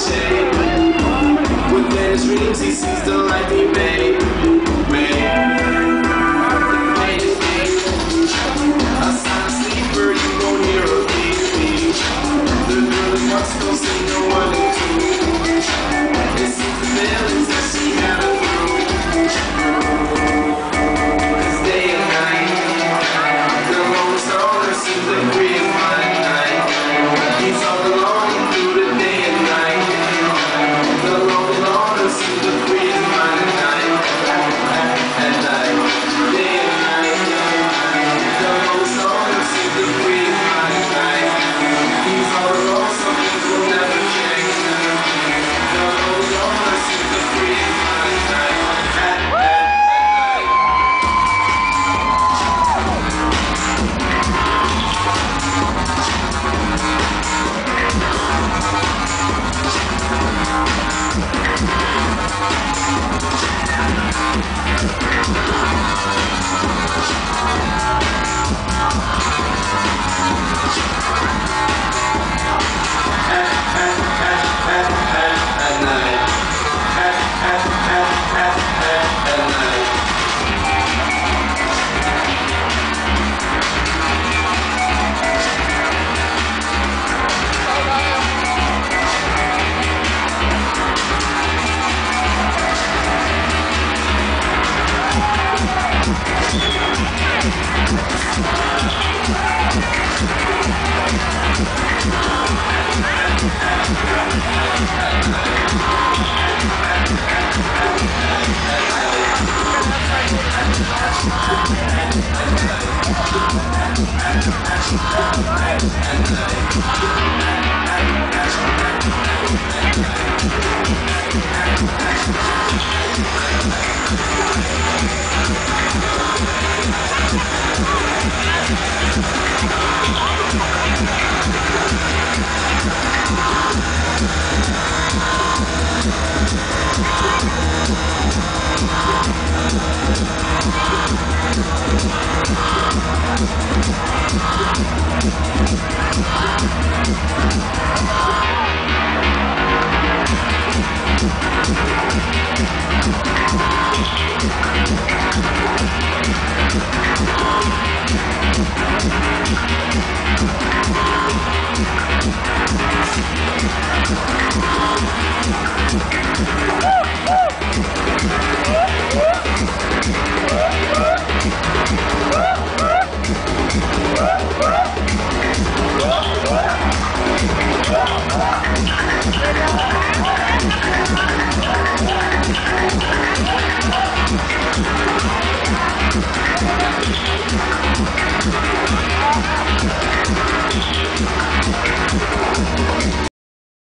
shade. Within his dreams he sees the life he made. A silent sleeper, you won't hear a beat. The girl who wants to see no one into. It seems the feelings that she had a through. 'Cause day and night, the lone star seems to free his mind at night. He's all alone through the day and night. The lonely loner seems to free his mind at night. At night, day and night. The lone star seems to free his mind at night. He's all alone, some things will never change. The lone loner seems to free his mind at night. At night.